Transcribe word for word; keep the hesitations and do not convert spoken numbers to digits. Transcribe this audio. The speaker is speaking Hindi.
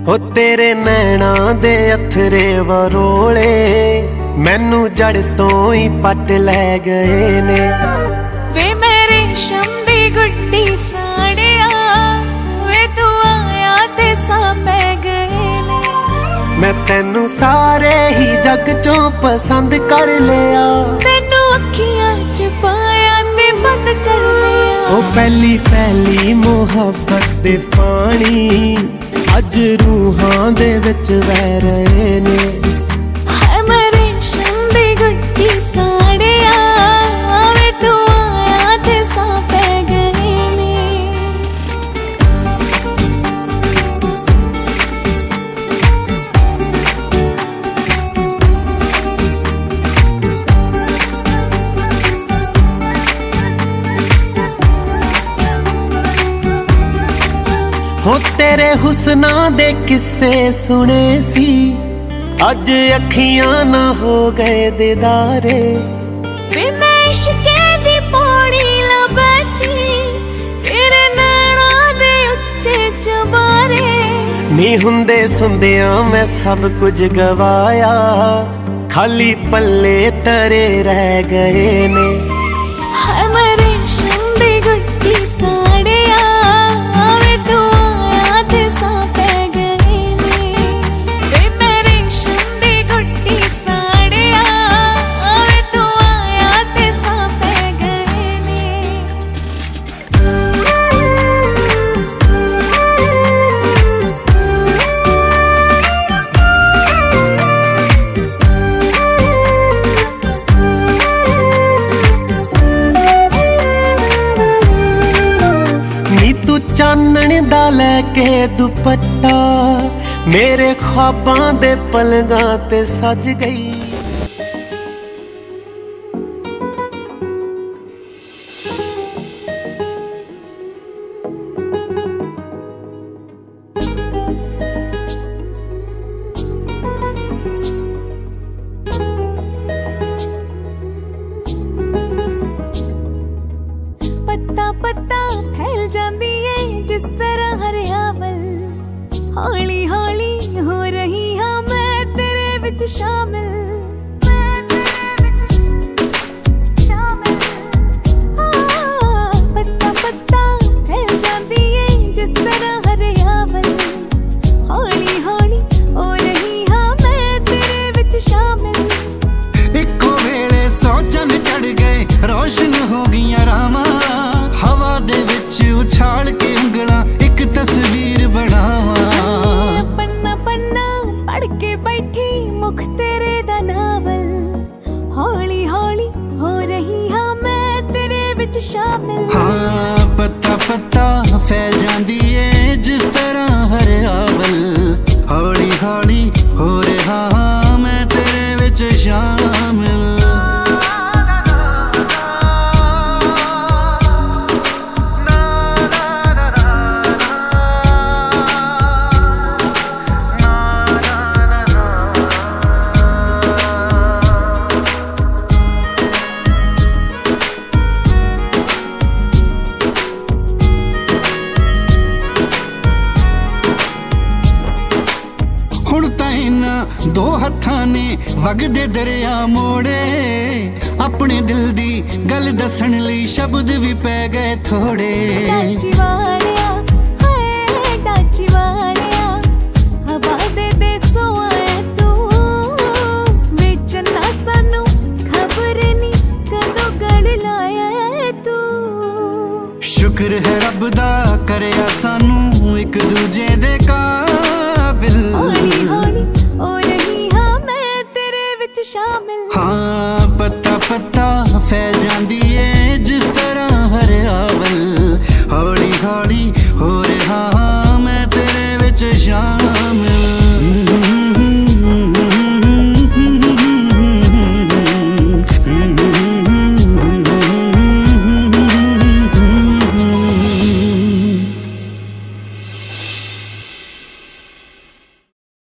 हो तेरे नैना दे अथरे वरोले मैनू जड़ तो ही पट लै गए ने। वे मेरे रेशम दी गुड्डी साड़िया वे तू आया ते सा पै गए ने। मैं तेनू सारे ही जग चों पसंद कर लिया, तेनू अखियां च पाया ते बंद कर लिया। ओ पहली पहली मुहब्बत दे पानी अज रूहां दे विच वह रहे ने। हाय मेरे रेशम दी गुड्डी साड़िया वे तू आया ते सा पै गए ने। हो तेरे हुस्ना दे किस्से सुने सी अज अखियां ना हो गए दीदारे। वे मैं इश्के दी पौड़ी ला बैठी तेरे नैना दे उच्चे चबारे। नी हुंदे सुंदियां मैं सब कुछ गवाया, खाली पल्ले तरे रह गए ने। हाय मेरे रेशम दी गुड्डी साड़िया वे तू आया ते सा पै गए ने। वे मेरे रेशम दी गुड्डी साड़िया वे तू आया ते सा पै गए ने। नी तू चानण दा लैके दुपट्टा मेरे ख्वाबां दे पलगां ते सज गई। पत्ता पत्ता फैल जाती है जिस तरह हरियावल, हौली हौली हो रही हाँ मैं तेरे विच शामिल। पत्ता पत्ता फैल जाती है जिस तरह हरियावल, हौली हौली हो रही हाँ मैं तेरे विच शामिल। इको वेले सौ चन चढ़ गए रोशन हो गई रामा, हवा दे विच उछाल के उंगला एक तस्वीर बनावा। पन्ना पन्ना पढ़ के बैठी मुख तेरे दा नावल, हौली हौली हो रही हाँ मैं तेरे विच शामिल। हाँ पत्ता पत्ता फैल जाती है जिस तरह हरियावल, हौली हौली हो रहा हाँ मैं तेरे विच शामिल। दो हत्थां ने वगदे दरिया मोड़े, अपने दिल दी गल दसन लई शब्द भी पै गए थोड़े। डाची वालिया हाय डाची वालिया हवा दे दे सोए तू, विच ना सानू खबर नी कदों गल लाया तू। शुक्र है रब दा करया सानू एक दूजे दे काबिल। हौली हौली हो रही हाँ मैं तेरे विच शामिल। हाँ पत्ता पत्ता फैल जाती है